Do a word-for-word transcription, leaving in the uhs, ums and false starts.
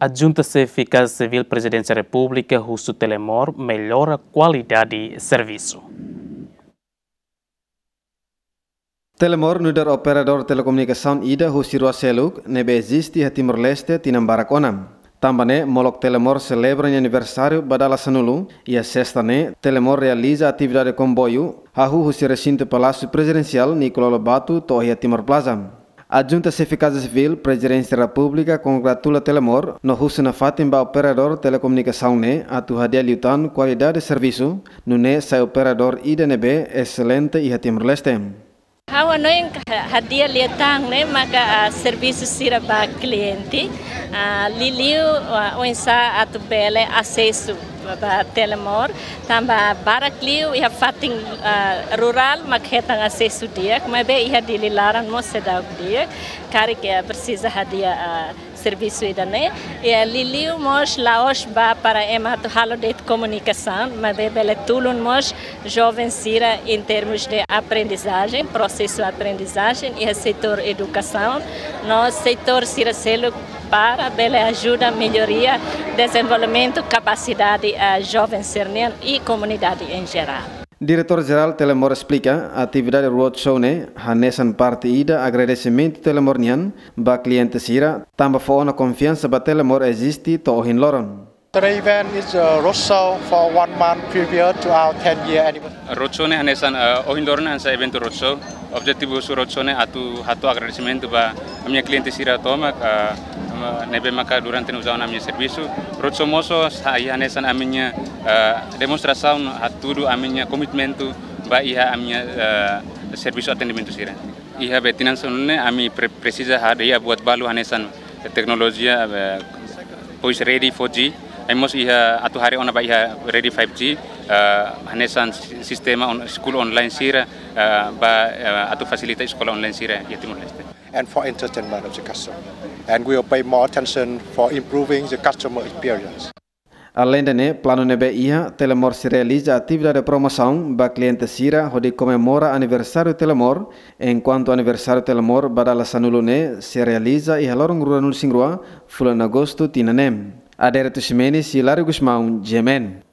A Junta Civil Presidência da República, Russo Telemor, melhora a qualidade de serviço. Telemor nudar operador telekomunikasi ida husirua seluk nebe existe a Timor-Leste tinambarak onam. Tambane molok Telemor celebra aniversário badala sanulu e a sexta-ne Telemor realiza atividade de comboio hahu husi recinto Palácio Presidencial Nicolau Lobato tohia Timor Plaza. A Junta Civil Presidência da República congratula Telemor no husu na fatimba operador telekomunikação ne atu hadia liutan qualidade de serviço no ne sai operador ida nebe excelente e a Timor-Leste. Hawa noy hadia liatang ne maka serviço sira ba cliente liliu oinsa atu bele acesso ba Telemor tamba barakliu ia fating rural makhetang acesso dia mas be ia dililaran mo sedau dia kari que precisa hadia serviço ida ne e liliu mos laos ba para emato halo de comunicação mas be bele tulun mos jovem sira em termos de aprendizagem processo de aprendizagem e setor educação no setor sira selo para bela ajuda melhoria desenvolvimento capacidade a jovens sernian e comunidade em geral. Diretor-Geral Telemor explica a atividade roadshow ne hanesan parte ida agradecimento Telemornian ba cliente sira tamba fo na confiança ba Telemor existe to hin loron. The event is a roadshow for one month previous to our ten year anniversary. Roadshow ne hanesan ohin loron an sa evento roadshow. Objetivo su roadshow ne atu hatu agradecimento ba minha cliente sira toma nebe maka durante no usar na minha serviço roadshow moso saya hanesan a minha demonstração hatudo a minha commitmento ba ia a minha serviço atendimento sira ia betinan sonne ami precisa hadia buat balu hanesan teknologia pois ready four G emos ia atu hari ona ba ia ready five G hanesan sistema on school online sira ba atu facilita sekolah online sira ya Timor-Leste and for entertainment of the customer and we will pay more attention for improving the customer experience. Além de ne, plano nebe ia, Telemor se realiza atividade de promoção ba cliente sira onde comemora aniversário Telemor, enquanto aniversário Telemor badala sanulo ne se realiza e halorong ruanul singrua fulan agosto tinanem. Adere Tusimeni, Hilário Gusmão, Gemen.